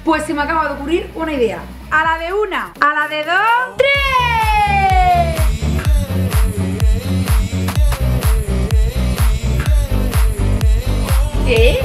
Pues se me acaba de ocurrir una idea. A la de una, a la de dos, ¡tres! ¿Qué?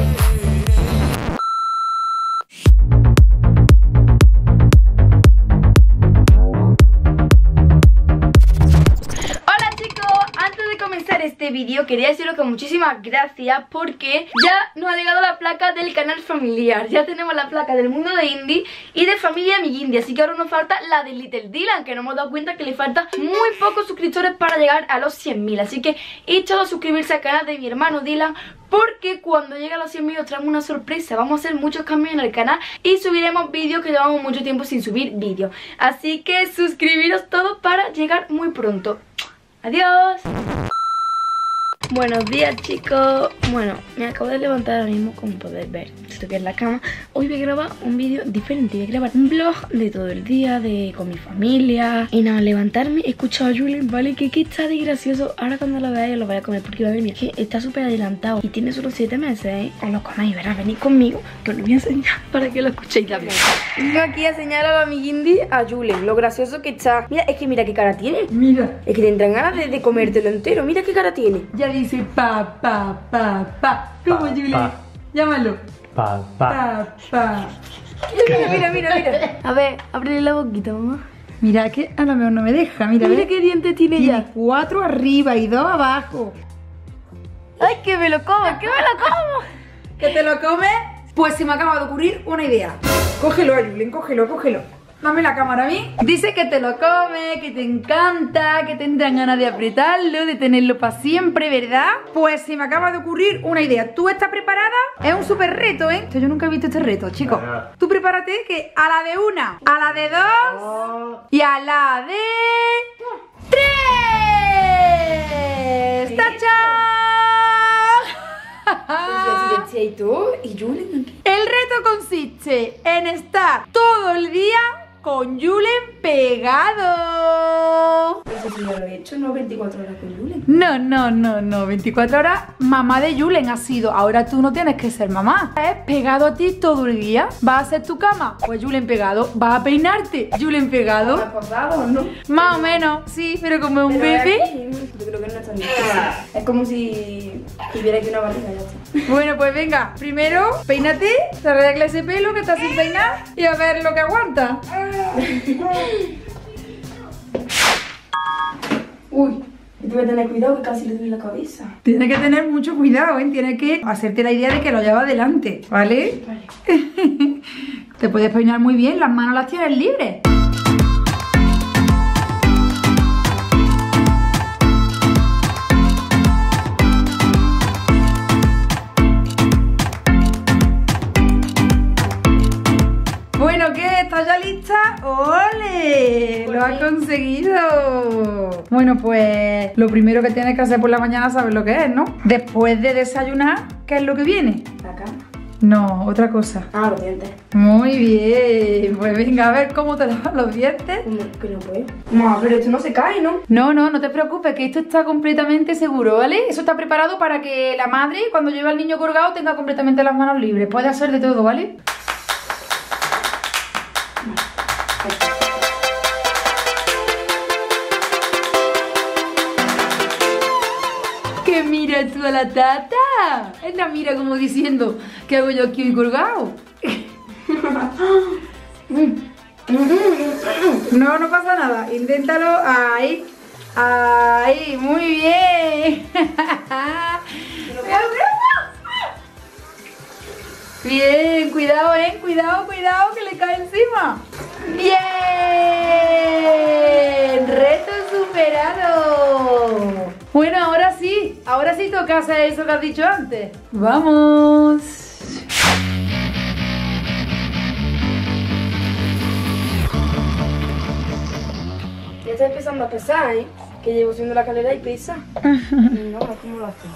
Este vídeo quería deciros que muchísimas gracias porque ya nos ha llegado la placa del canal familiar. Ya tenemos la placa del mundo de Indie y de familia Amiguindie. Así que ahora nos falta la de Little Dylan, que nos hemos dado cuenta que le falta muy pocos suscriptores para llegar a los 100.000. Así que he echado a suscribirse al canal de mi hermano Dylan, porque cuando llegue a los 100.000 os traemos una sorpresa. Vamos a hacer muchos cambios en el canal y subiremos vídeos, que llevamos mucho tiempo sin subir vídeos. Así que suscribiros todos para llegar muy pronto. Adiós. Buenos días, chicos. Bueno, me acabo de levantar ahora mismo, como podéis ver. Estoy en la cama. Hoy voy a grabar un vídeo diferente. Voy a grabar un vlog de todo el día, con mi familia. Y nada, levantarme, he escuchado a Julen, ¿vale? Que está de gracioso. Ahora cuando lo veáis lo voy a comer, porque va a venir. Que está súper adelantado y tiene solo 7 meses, ¿eh? Os lo coméis, verás, venid conmigo, que os lo voy a enseñar para que lo escuchéis también. Vengo aquí a enseñar a la Amiguindie a Julen, lo gracioso que está. Mira, es que mira qué cara tiene. Mira. Es que tendrán ganas de comértelo entero. Mira qué cara tiene. Ya dice pa. ¿Cómo, Julen? Llámalo. Pa. Mira. A ver, ábrele la boquita, mamá. Mira que a lo mejor no me deja. Mira qué dientes tiene ya. 4 arriba y 2 abajo. Ay, que me lo como, ¿Que te lo comes? Pues se me acaba de ocurrir una idea. Cógelo, Julen, cógelo. Dame la cámara a mí. Dice que te lo come, que te encanta, que tendrán ganas de apretarlo, de tenerlo para siempre, ¿verdad? Pues se me acaba de ocurrir una idea. ¿Tú estás preparada? Es un súper reto, ¿eh? Yo nunca he visto este reto, chicos. Tú prepárate, que a la de una, a la de dos y a la de 3. ¡Tachán! ¿Y tú? ¿Y Julen? El reto consiste en estar todo el día con Julen pegado. Eso sí ya lo he hecho, no 24 horas con Julen. No, 24 horas mamá de Julen ha sido. Ahora tú no tienes que ser mamá. Es pegado a ti todo el día. ¿Vas a hacer tu cama? Pues Julen pegado. ¿Vas a peinarte? Julen pegado. ¿Me ha pasado, no? Más o menos, sí, pero como es un bebé. Yo creo que no es tan difícil. Es como si tuviera aquí una barriga, ya está. Bueno, pues venga, primero peínate, te arregla ese pelo que está sin peinar y a ver lo que aguanta. Uy, tengo que tener cuidado que casi le doy la cabeza. Tienes que tener mucho cuidado, ¿eh? Tienes que hacerte la idea de que lo lleva adelante, ¿vale? Vale. Te puedes peinar muy bien, las manos las tienes libres. Bueno, ¿qué? ¿Estás ya lista? ¡Ole! ¡Lo has conseguido! Bueno, pues lo primero que tienes que hacer por la mañana, sabes lo que es, ¿no? Después de desayunar, ¿qué es lo que viene? La cama. No, otra cosa. Ah, los dientes. Muy bien. Pues venga, a ver cómo te lavas los dientes. Que no puedo. No, pero esto no se cae, ¿no? No te preocupes, que esto está completamente seguro, ¿vale? Eso está preparado para que la madre, cuando lleve al niño colgado, tenga completamente las manos libres. Puede hacer de todo, ¿vale? Que mira tú a la tata. Él la mira como diciendo, ¿qué hago yo aquí colgado? No pasa nada. Inténtalo. Ahí. Ahí. Muy bien. Bien, cuidado, cuidado, que le cae encima. Bien, reto superado. Bueno, ahora sí toca hacer eso que has dicho antes. Vamos. Ya está empezando a pesar, ¿eh? Que llevo subiendo la escalera y pesa. No, ¿cómo lo haces?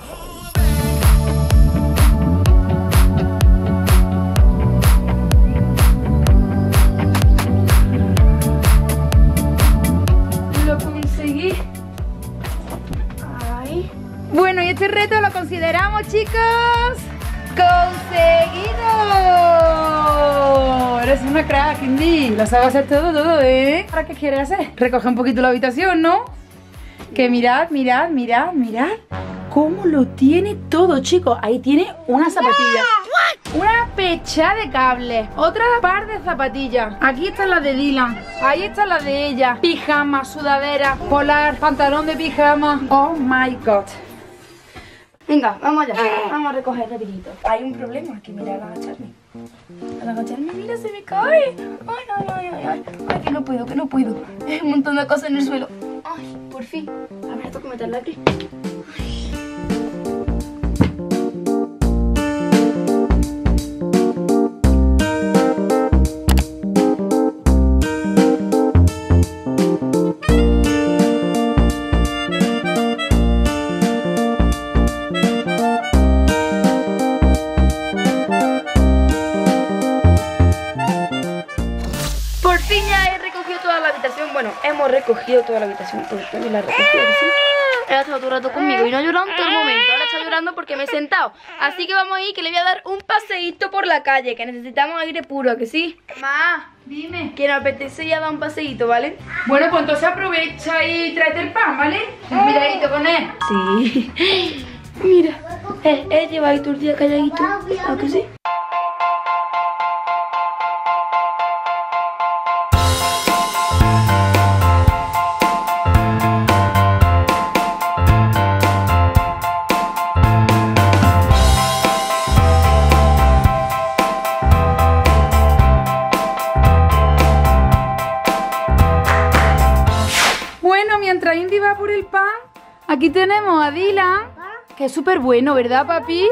Bueno, y este reto lo consideramos, chicos, conseguido! Eres una crack, Indy. Lo sabes hacer todo, ¿eh? ¿Ahora qué quieres hacer? Recoge un poquito la habitación, ¿no? Que mirad, mirad, mirad, mirad cómo lo tiene todo, chicos. Ahí tiene una zapatilla, una pecha de cables, otra par de zapatillas. Aquí están las de Dylan, ahí están las de ella. Pijama, sudadera, polar, pantalón de pijama. Oh my god. Venga, vamos allá. Vamos a recoger rapidito. Hay un problema, que mira, al agacharme. Al agacharme, mira, se me cae. Ay, ay, ay, ay, ay. Ay, que no puedo, que no puedo. Hay un montón de cosas en el suelo. Ay, por fin. A ver, tengo que meterla aquí. Por fin ya he recogido toda la habitación. Bueno, hemos recogido toda la habitación. Pues también la he recogido, ¿sí? Él ha estado todo el rato conmigo y no ha llorado en todo el momento. Ahora está llorando porque me he sentado. Así que vamos a ir, que le voy a dar un paseíto por la calle, que necesitamos aire puro, ¿a que sí? Ma, dime. Que nos apetece ya dar un paseíto, ¿vale? Bueno, pues entonces aprovecha y tráete el pan, ¿vale? Miradito con él. Sí. Mira, lleva ahí todo el día calladito. ¿A que sí? Mientras Indy va por el pan, aquí tenemos a Dylan, que es súper bueno, ¿verdad, papi?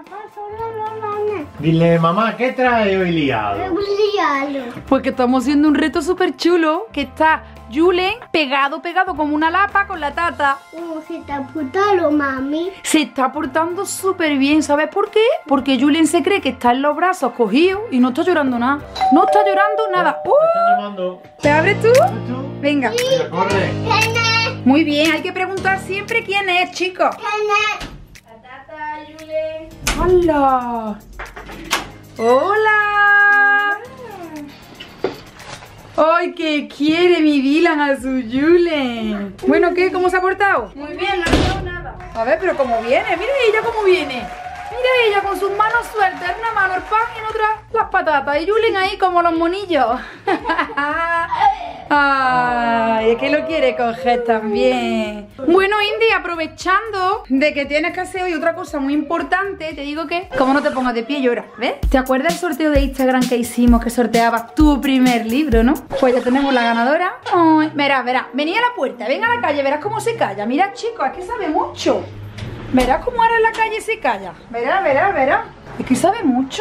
Dile, mamá, ¿qué trae hoy liado? Pues que estamos haciendo un reto súper chulo, que está Julen pegado como una lapa con la tata. ¿Cómo se está portando, mami? Se está portando súper bien, ¿sabes por qué? Porque Julen se cree que está en los brazos cogido y no está llorando nada. No está llorando nada. Me están llamando. ¿Te abres tú? ¿Tú? Venga. Venga, corre. ¿Quién es? Muy bien, hay que preguntar siempre quién es, chicos. ¿Quién es? La tata, Julen. ¡Hola! ¡Hola! ¡Ay, que quiere mi Dylan a su Julen! Bueno, ¿qué? ¿Cómo se ha portado? Muy bien, no ha hecho nada. A ver, pero ¿cómo viene? Mira ella cómo viene. Mira ella con sus manos sueltas. En una mano el pan y en otra las patatas. Y Julen ahí como los monillos. Ay, es que lo quiere coger también. Bueno, Indy, aprovechando de que tienes que hacer hoy otra cosa muy importante, te digo que, como no te pongas de pie, llora, ¿ves? ¿Te acuerdas del sorteo de Instagram que hicimos, que sorteabas tu primer libro, no? Pues ya tenemos la ganadora. Ay, verás, vení a la puerta, ven a la calle, verás cómo se calla. Mira, chicos, es que sabe mucho. Verás cómo ahora en la calle se calla. Verás. Es que sabe mucho.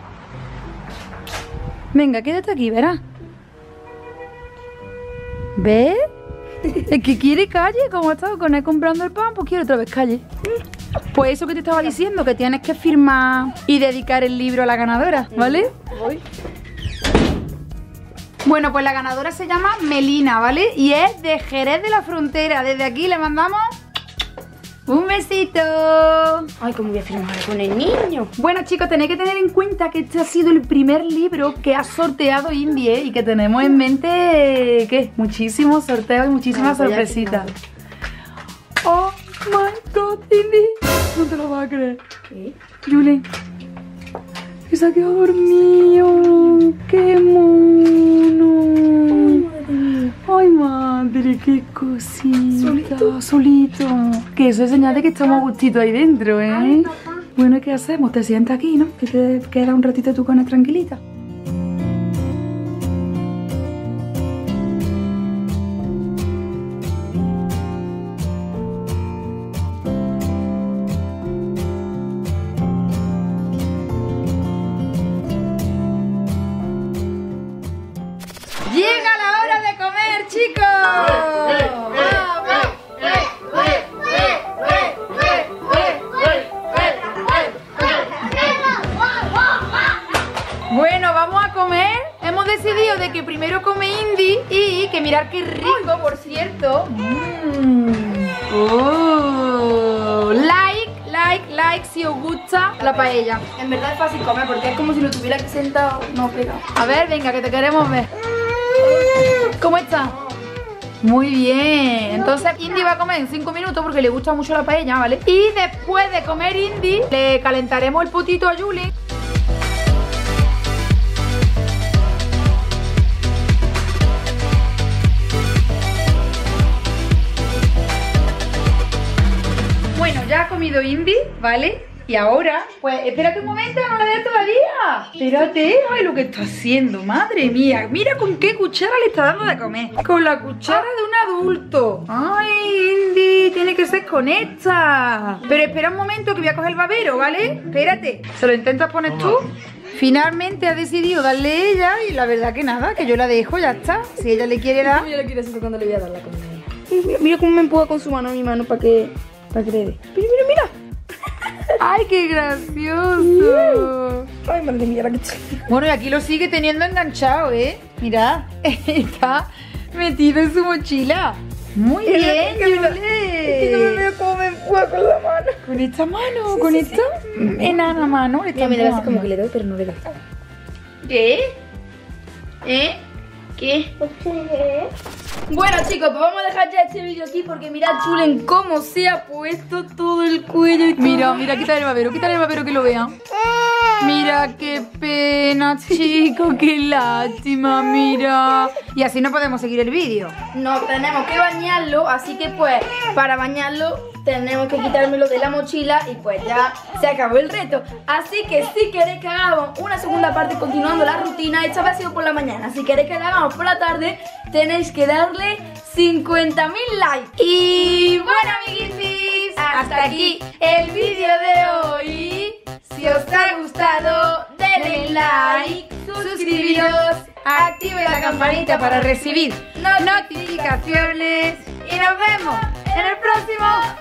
Venga, quédate aquí, verás. ¿Ves? Es que quiere calle, como ha estado con él comprando el pan, pues quiere otra vez calle. Pues eso que te estaba diciendo, que tienes que firmar y dedicar el libro a la ganadora, ¿vale? Voy. Bueno, pues la ganadora se llama Melina, ¿vale? Y es de Jerez de la Frontera. Desde aquí le mandamos un besito. Ay, ¿cómo voy a firmar con el niño? Bueno, chicos, tenéis que tener en cuenta que este ha sido el primer libro que ha sorteado Indy, ¿eh? Y que tenemos en mente, ¿qué? Muchísimos sorteos y muchísimas sorpresitas. Oh my god, Indy. No te lo vas a creer. ¿Qué? Julen, que se ha quedado dormido. ¡Qué mono! Ay, madre, qué cosita. Solito. Que eso es señal de que estamos a gustito ahí dentro, ¿eh? Ay, papá. Bueno, ¿y qué hacemos? Te sientas aquí, ¿no? Que te quedas un ratito tú con él tranquilita. ¡Llega la hora de comer, chicos! Bueno, vamos a comer. Hemos decidido de que primero come Indy y que mirar qué rico, por cierto. Oh, like. like si os gusta la paella. En verdad es fácil comer porque es como si lo tuviera aquí sentado, no pegado. A ver, venga, que te queremos ver. ¿Cómo está? Muy bien. Entonces Indy va a comer en 5 minutos porque le gusta mucho la paella, ¿vale? Y después de comer Indy, le calentaremos el potito a Julie. Bueno, ya ha comido Indy, ¿vale? Y ahora, pues espérate un momento, no la des todavía. Espérate, ay, lo que está haciendo, madre mía. Mira con qué cuchara le está dando de comer. Con la cuchara de un adulto. Ay, Indy, tiene que ser con esta. Pero espera un momento que voy a coger el babero, ¿vale? Espérate. ¿Se lo intentas poner tú? Finalmente ha decidido darle ella y la verdad que nada, que yo la dejo, ya está. Si ella le quiere dar. Yo le quiero hacer cuando le voy a dar la comida. Mira cómo me empuja con su mano a mi mano para que le dé. Mira. ¡Ay, qué gracioso! Ay, madre mía, la que estoy. Bueno, y aquí lo sigue teniendo enganchado, ¿eh? Mirad, está metido en su mochila. Muy bien, Que no me Julie. veo cómo me empuja con la mano. Con esta mano, con esta enana mano. Le Mira, me está hace como empujando. que le doy, pero no le doy. ¿Qué? ¿Qué? Bueno, chicos, pues vamos a dejar ya este vídeo aquí porque mirad, Julen, cómo se ha puesto todo el cuello y todo. Mira, quítale el babero que lo vean. Mira, qué pena, chico, qué lástima, mira. Y así no podemos seguir el vídeo. No, tenemos que bañarlo, así que pues, para bañarlo tenemos que quitármelo de la mochila y pues ya se acabó el reto. Así que si queréis que hagamos una segunda parte continuando la rutina, esta vez ha sido por la mañana. Si queréis que la hagamos por la tarde, tenéis que darle 50.000 likes. Y bueno, amiguitos, hasta aquí el vídeo de hoy. Si os ha gustado, denle like, suscribiros, activen la campanita para recibir notificaciones y nos vemos en el próximo